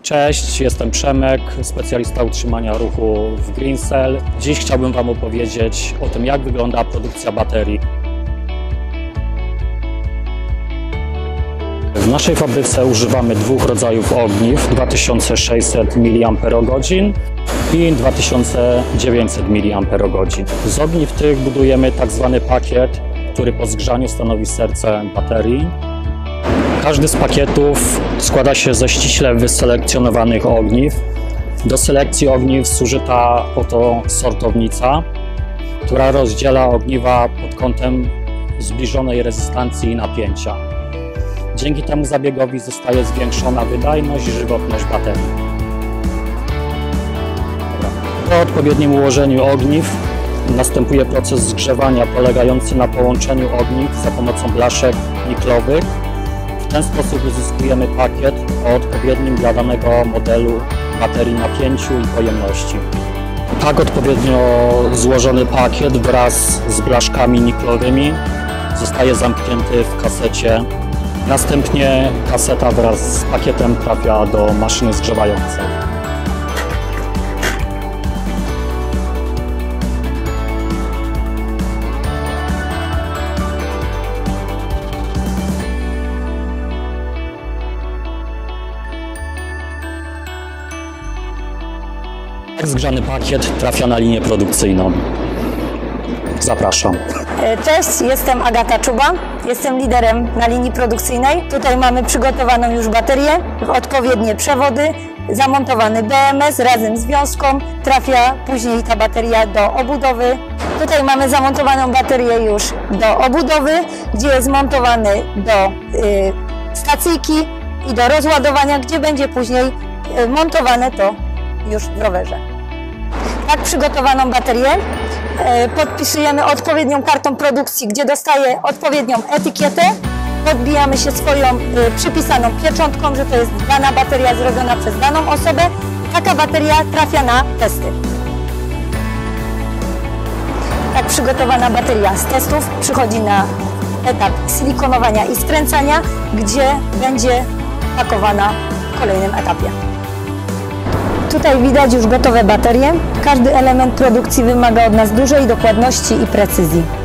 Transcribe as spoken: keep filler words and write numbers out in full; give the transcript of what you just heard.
Cześć, jestem Przemek, specjalista utrzymania ruchu w Greencell. Dziś chciałbym Wam opowiedzieć o tym, jak wygląda produkcja baterii. W naszej fabryce używamy dwóch rodzajów ogniw, dwa tysiące sześćset miliamperogodzin i dwa tysiące dziewięćset miliamperogodzin. Z ogniw tych budujemy tak zwany pakiet, który po zgrzaniu stanowi serce baterii. Każdy z pakietów składa się ze ściśle wyselekcjonowanych ogniw. Do selekcji ogniw służy ta oto sortownica, która rozdziela ogniwa pod kątem zbliżonej rezystancji i napięcia. Dzięki temu zabiegowi zostaje zwiększona wydajność i żywotność baterii. Po odpowiednim ułożeniu ogniw następuje proces zgrzewania polegający na połączeniu ogniw za pomocą blaszek niklowych. W ten sposób uzyskujemy pakiet o odpowiednim dla danego modelu baterii napięciu i pojemności. Tak odpowiednio złożony pakiet wraz z blaszkami niklowymi zostaje zamknięty w kasecie. Następnie kaseta wraz z pakietem trafia do maszyny zgrzewającej. Tak zgrzany pakiet trafia na linię produkcyjną. Zapraszam. Cześć, jestem Agata Czuba, jestem liderem na linii produkcyjnej. Tutaj mamy przygotowaną już baterię, odpowiednie przewody, zamontowany B M S razem z wiązką. Trafia później ta bateria do obudowy. Tutaj mamy zamontowaną baterię już do obudowy, gdzie jest montowany do y, stacyjki i do rozładowania, gdzie będzie później y, montowane to już w rowerze. Tak przygotowaną baterię podpisujemy odpowiednią kartą produkcji, gdzie dostaje odpowiednią etykietę. Podbijamy się swoją przypisaną pieczątką, że to jest dana bateria zrobiona przez daną osobę. Taka bateria trafia na testy. Tak przygotowana bateria z testów przychodzi na etap silikonowania i skręcania, gdzie będzie pakowana w kolejnym etapie. Tutaj widać już gotowe baterie. Każdy element produkcji wymaga od nas dużej dokładności i precyzji.